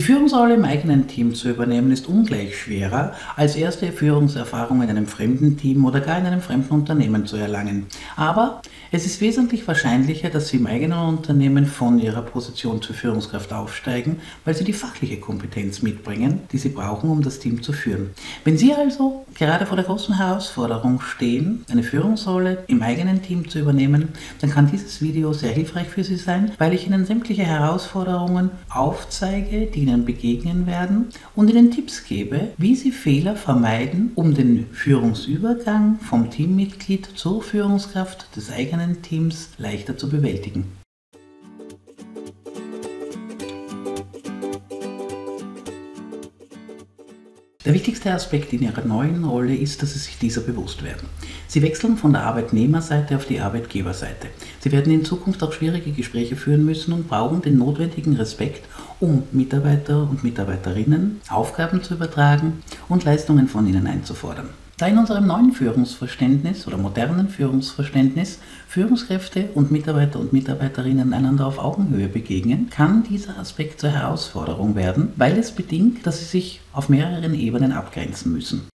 Führungsrolle im eigenen Team zu übernehmen ist ungleich schwerer, als erste Führungserfahrung in einem fremden Team oder gar in einem fremden Unternehmen zu erlangen. Aber es ist wesentlich wahrscheinlicher, dass Sie im eigenen Unternehmen von Ihrer Position zur Führungskraft aufsteigen, weil Sie die fachliche Kompetenz mitbringen, die Sie brauchen, um das Team zu führen. Wenn Sie also gerade vor der großen Herausforderung stehen, eine Führungsrolle im eigenen Team zu übernehmen, dann kann dieses Video sehr hilfreich für Sie sein, weil ich Ihnen sämtliche Herausforderungen aufzeige, die Ihnen begegnen werden und Ihnen Tipps gebe, wie Sie Fehler vermeiden, um den Führungsübergang vom Teammitglied zur Führungskraft des eigenen Teams leichter zu bewältigen. Der wichtigste Aspekt in Ihrer neuen Rolle ist, dass Sie sich dieser bewusst werden. Sie wechseln von der Arbeitnehmerseite auf die Arbeitgeberseite. Sie werden in Zukunft auch schwierige Gespräche führen müssen und brauchen den notwendigen Respekt, um Mitarbeiter und Mitarbeiterinnen Aufgaben zu übertragen und Leistungen von ihnen einzufordern. Da in unserem neuen Führungsverständnis oder modernen Führungsverständnis Führungskräfte und Mitarbeiter und Mitarbeiterinnen einander auf Augenhöhe begegnen, kann dieser Aspekt zur Herausforderung werden, weil es bedingt, dass sie sich auf mehreren Ebenen abgrenzen müssen.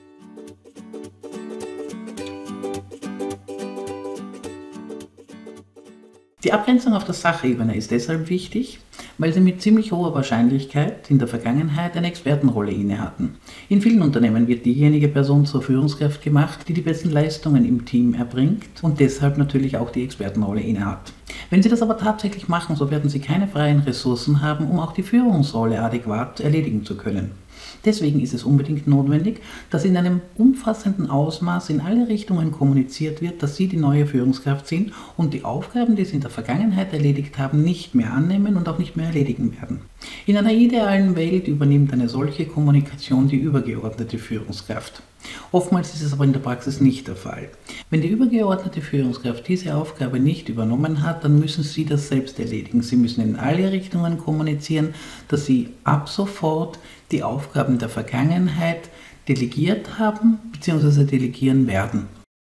Die Abgrenzung auf der Sachebene ist deshalb wichtig, weil sie mit ziemlich hoher Wahrscheinlichkeit in der Vergangenheit eine Expertenrolle inne hatten. In vielen Unternehmen wird diejenige Person zur Führungskraft gemacht, die die besten Leistungen im Team erbringt und deshalb natürlich auch die Expertenrolle innehat. Wenn Sie das aber tatsächlich machen, so werden Sie keine freien Ressourcen haben, um auch die Führungsrolle adäquat erledigen zu können. Deswegen ist es unbedingt notwendig, dass in einem umfassenden Ausmaß in alle Richtungen kommuniziert wird, dass Sie die neue Führungskraft sind und die Aufgaben, die Sie in der Vergangenheit erledigt haben, nicht mehr annehmen und auch nicht mehr erledigen werden. In einer idealen Welt übernimmt eine solche Kommunikation die übergeordnete Führungskraft. Oftmals ist es aber in der Praxis nicht der Fall. Wenn die übergeordnete Führungskraft diese Aufgabe nicht übernommen hat, dann müssen Sie das selbst erledigen. Sie müssen in alle Richtungen kommunizieren, dass Sie ab sofort die Aufgaben der Vergangenheit delegiert haben bzw. delegieren werden.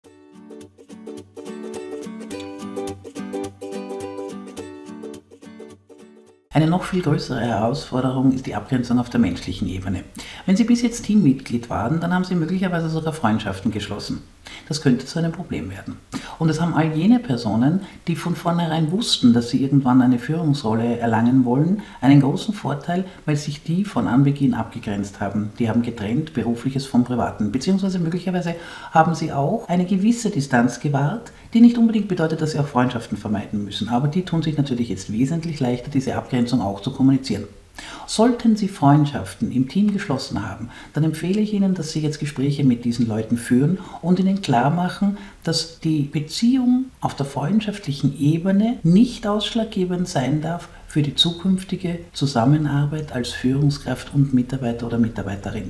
Eine noch viel größere Herausforderung ist die Abgrenzung auf der menschlichen Ebene. Wenn Sie bis jetzt Teammitglied waren, dann haben Sie möglicherweise sogar Freundschaften geschlossen. Das könnte zu einem Problem werden. Und es haben all jene Personen, die von vornherein wussten, dass sie irgendwann eine Führungsrolle erlangen wollen, einen großen Vorteil, weil sich die von Anbeginn abgegrenzt haben. Die haben getrennt Berufliches vom Privaten, beziehungsweise möglicherweise haben sie auch eine gewisse Distanz gewahrt, die nicht unbedingt bedeutet, dass sie auch Freundschaften vermeiden müssen. Aber die tun sich natürlich jetzt wesentlich leichter, diese Abgrenzung auch zu kommunizieren. Sollten Sie Freundschaften im Team geschlossen haben, dann empfehle ich Ihnen, dass Sie jetzt Gespräche mit diesen Leuten führen und ihnen klar machen, dass die Beziehung auf der freundschaftlichen Ebene nicht ausschlaggebend sein darf für die zukünftige Zusammenarbeit als Führungskraft und Mitarbeiter oder Mitarbeiterin.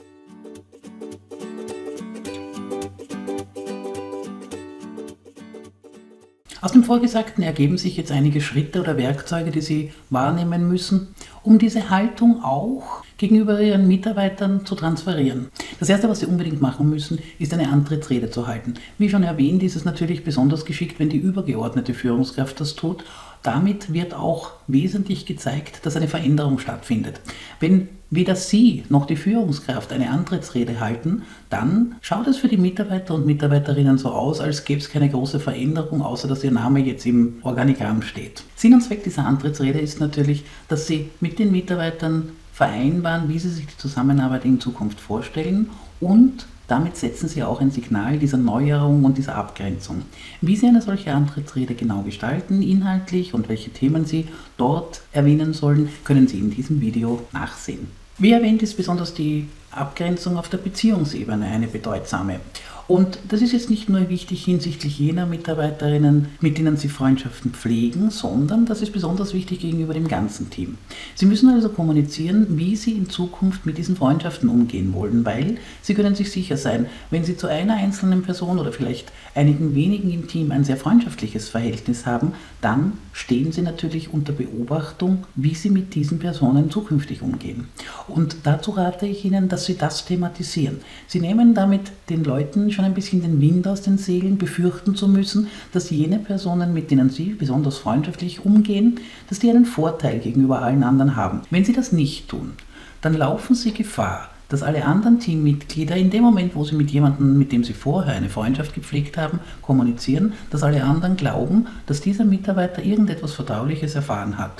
Aus dem Vorgesagten ergeben sich jetzt einige Schritte oder Werkzeuge, die Sie wahrnehmen müssen, um diese Haltung auch gegenüber Ihren Mitarbeitern zu transferieren. Das Erste, was Sie unbedingt machen müssen, ist eine Antrittsrede zu halten. Wie schon erwähnt, ist es natürlich besonders geschickt, wenn die übergeordnete Führungskraft das tut. Damit wird auch wesentlich gezeigt, dass eine Veränderung stattfindet. Wenn weder Sie noch die Führungskraft eine Antrittsrede halten, dann schaut es für die Mitarbeiter und Mitarbeiterinnen so aus, als gäbe es keine große Veränderung, außer dass Ihr Name jetzt im Organigramm steht. Sinn und Zweck dieser Antrittsrede ist natürlich, dass Sie mit den Mitarbeitern vereinbaren, wie Sie sich die Zusammenarbeit in Zukunft vorstellen und damit setzen Sie auch ein Signal dieser Neuerung und dieser Abgrenzung. Wie Sie eine solche Antrittsrede genau gestalten, inhaltlich und welche Themen Sie dort erwähnen sollen, können Sie in diesem Video nachsehen. Wie erwähnt ist besonders die Abgrenzung auf der Beziehungsebene eine bedeutsame. Und das ist jetzt nicht nur wichtig hinsichtlich jener Mitarbeiterinnen, mit denen Sie Freundschaften pflegen, sondern das ist besonders wichtig gegenüber dem ganzen Team. Sie müssen also kommunizieren, wie Sie in Zukunft mit diesen Freundschaften umgehen wollen, weil Sie können sich sicher sein, wenn Sie zu einer einzelnen Person oder vielleicht einigen wenigen im Team ein sehr freundschaftliches Verhältnis haben, dann stehen Sie natürlich unter Beobachtung, wie Sie mit diesen Personen zukünftig umgehen. Und dazu rate ich Ihnen, dass Sie das thematisieren. Sie nehmen damit den Leuten schon ein bisschen den Wind aus den Segeln, befürchten zu müssen, dass jene Personen, mit denen Sie besonders freundschaftlich umgehen, dass die einen Vorteil gegenüber allen anderen haben. Wenn Sie das nicht tun, dann laufen Sie Gefahr, dass alle anderen Teammitglieder in dem Moment, wo sie mit jemandem, mit dem sie vorher eine Freundschaft gepflegt haben, kommunizieren, dass alle anderen glauben, dass dieser Mitarbeiter irgendetwas Vertrauliches erfahren hat.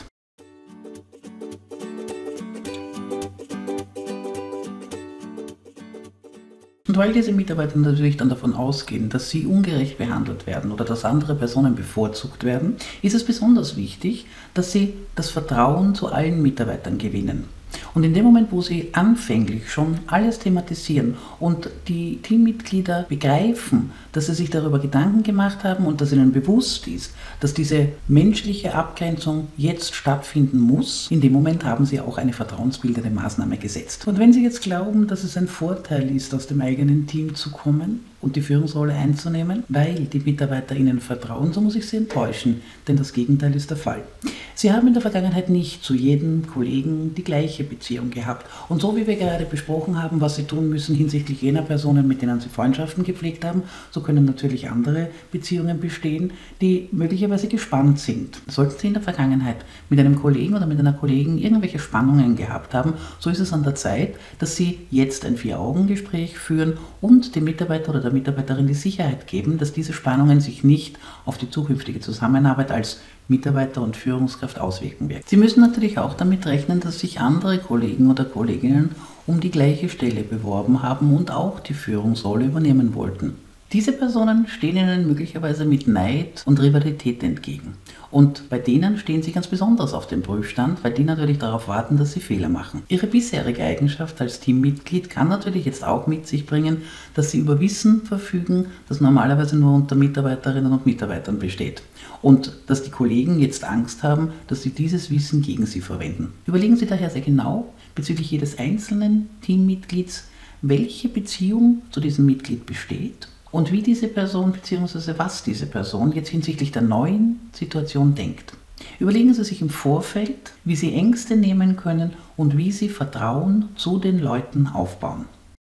Und weil diese Mitarbeiter natürlich dann davon ausgehen, dass sie ungerecht behandelt werden oder dass andere Personen bevorzugt werden, ist es besonders wichtig, dass sie das Vertrauen zu allen Mitarbeitern gewinnen. Und in dem Moment, wo Sie anfänglich schon alles thematisieren und die Teammitglieder begreifen, dass sie sich darüber Gedanken gemacht haben und dass ihnen bewusst ist, dass diese menschliche Abgrenzung jetzt stattfinden muss, in dem Moment haben Sie auch eine vertrauensbildende Maßnahme gesetzt. Und wenn Sie jetzt glauben, dass es ein Vorteil ist, aus dem eigenen Team zu kommen und die Führungsrolle einzunehmen, weil die Mitarbeiter Ihnen vertrauen, so muss ich Sie enttäuschen, denn das Gegenteil ist der Fall. Sie haben in der Vergangenheit nicht zu jedem Kollegen die gleiche Beziehung gehabt. Und so wie wir gerade besprochen haben, was Sie tun müssen hinsichtlich jener Personen, mit denen Sie Freundschaften gepflegt haben, so können natürlich andere Beziehungen bestehen, die möglicherweise gespannt sind. Sollten Sie in der Vergangenheit mit einem Kollegen oder mit einer Kollegin irgendwelche Spannungen gehabt haben, so ist es an der Zeit, dass Sie jetzt ein 4-Augen-Gespräch führen und dem Mitarbeiter oder der Mitarbeiterin die Sicherheit geben, dass diese Spannungen sich nicht auf die zukünftige Zusammenarbeit als Mitarbeiter und Führungskraft auswirken wird. Sie müssen natürlich auch damit rechnen, dass sich andere Kollegen oder Kolleginnen um die gleiche Stelle beworben haben und auch die Führungsrolle übernehmen wollten. Diese Personen stehen Ihnen möglicherweise mit Neid und Rivalität entgegen. Und bei denen stehen Sie ganz besonders auf dem Prüfstand, weil die natürlich darauf warten, dass Sie Fehler machen. Ihre bisherige Eigenschaft als Teammitglied kann natürlich jetzt auch mit sich bringen, dass Sie über Wissen verfügen, das normalerweise nur unter Mitarbeiterinnen und Mitarbeitern besteht. Und dass die Kollegen jetzt Angst haben, dass sie dieses Wissen gegen Sie verwenden. Überlegen Sie daher sehr genau bezüglich jedes einzelnen Teammitglieds, welche Beziehung zu diesem Mitglied besteht und wie diese Person bzw. was diese Person jetzt hinsichtlich der neuen Situation denkt. Überlegen Sie sich im Vorfeld, wie Sie Ängste nehmen können und wie Sie Vertrauen zu den Leuten aufbauen.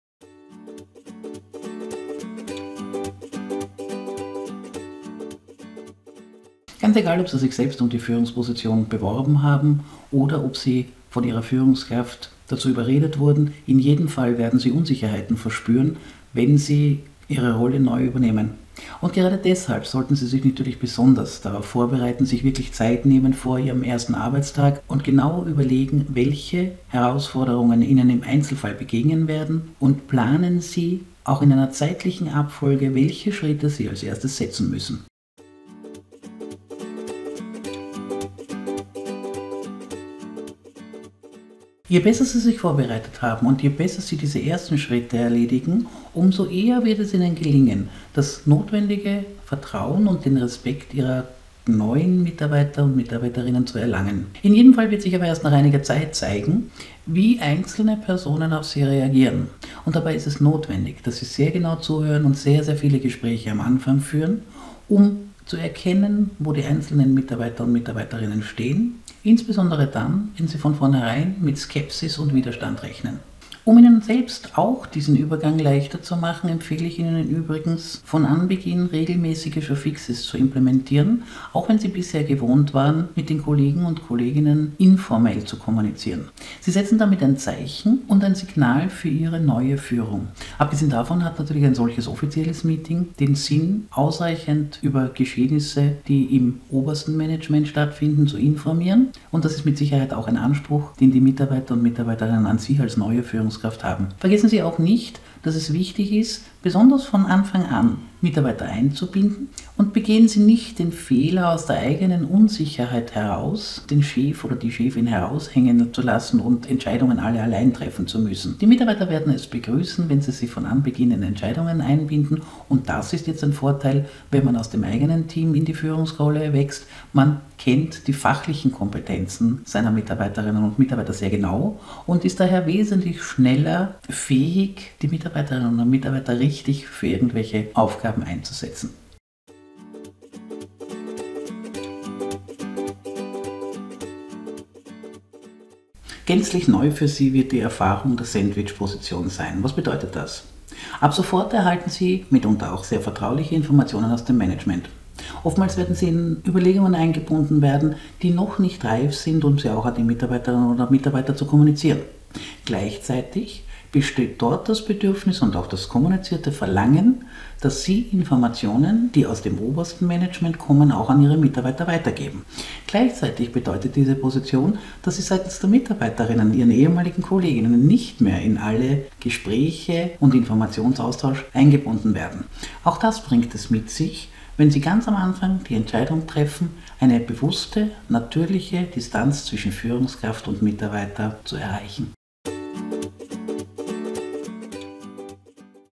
Ganz egal, ob Sie sich selbst um die Führungsposition beworben haben oder ob Sie von Ihrer Führungskraft dazu überredet wurden, in jedem Fall werden Sie Unsicherheiten verspüren, wenn Sie Ihre Rolle neu übernehmen. Und gerade deshalb sollten Sie sich natürlich besonders darauf vorbereiten, sich wirklich Zeit nehmen vor Ihrem ersten Arbeitstag und genau überlegen, welche Herausforderungen Ihnen im Einzelfall begegnen werden und planen Sie auch in einer zeitlichen Abfolge, welche Schritte Sie als erstes setzen müssen. Je besser Sie sich vorbereitet haben und je besser Sie diese ersten Schritte erledigen, umso eher wird es Ihnen gelingen, das notwendige Vertrauen und den Respekt Ihrer neuen Mitarbeiter und Mitarbeiterinnen zu erlangen. In jedem Fall wird sich aber erst nach einiger Zeit zeigen, wie einzelne Personen auf Sie reagieren. Und dabei ist es notwendig, dass Sie sehr genau zuhören und sehr, sehr viele Gespräche am Anfang führen, um zu erkennen, wo die einzelnen Mitarbeiter und Mitarbeiterinnen stehen, insbesondere dann, wenn sie von vornherein mit Skepsis und Widerstand rechnen. Um Ihnen selbst auch diesen Übergang leichter zu machen, empfehle ich Ihnen übrigens, von Anbeginn regelmäßige Showfixes zu implementieren, auch wenn Sie bisher gewohnt waren, mit den Kollegen und Kolleginnen informell zu kommunizieren. Sie setzen damit ein Zeichen und ein Signal für Ihre neue Führung. Abgesehen davon hat natürlich ein solches offizielles Meeting den Sinn, ausreichend über Geschehnisse, die im obersten Management stattfinden, zu informieren. Und das ist mit Sicherheit auch ein Anspruch, den die Mitarbeiter und Mitarbeiterinnen an Sie als neue Führungskraft haben. Vergessen Sie auch nicht, dass es wichtig ist, besonders von Anfang an Mitarbeiter einzubinden und begehen Sie nicht den Fehler aus der eigenen Unsicherheit heraus, den Chef oder die Chefin heraushängen zu lassen und Entscheidungen alle allein treffen zu müssen. Die Mitarbeiter werden es begrüßen, wenn Sie sie von Anbeginn in Entscheidungen einbinden und das ist jetzt ein Vorteil, wenn man aus dem eigenen Team in die Führungsrolle wächst. Man kennt die fachlichen Kompetenzen seiner Mitarbeiterinnen und Mitarbeiter sehr genau und ist daher wesentlich schneller fähig, die Mitarbeiterinnen und Mitarbeiter richtig für irgendwelche Aufgaben einzusetzen. Gänzlich neu für Sie wird die Erfahrung der Sandwich-Position sein. Was bedeutet das? Ab sofort erhalten Sie mitunter auch sehr vertrauliche Informationen aus dem Management. Oftmals werden Sie in Überlegungen eingebunden werden, die noch nicht reif sind, um sie auch an die Mitarbeiterinnen oder Mitarbeiter zu kommunizieren. Gleichzeitig besteht dort das Bedürfnis und auch das kommunizierte Verlangen, dass Sie Informationen, die aus dem obersten Management kommen, auch an Ihre Mitarbeiter weitergeben. Gleichzeitig bedeutet diese Position, dass Sie seitens der Mitarbeiterinnen, Ihren ehemaligen Kolleginnen nicht mehr in alle Gespräche und Informationsaustausch eingebunden werden. Auch das bringt es mit sich, wenn Sie ganz am Anfang die Entscheidung treffen, eine bewusste, natürliche Distanz zwischen Führungskraft und Mitarbeiter zu erreichen.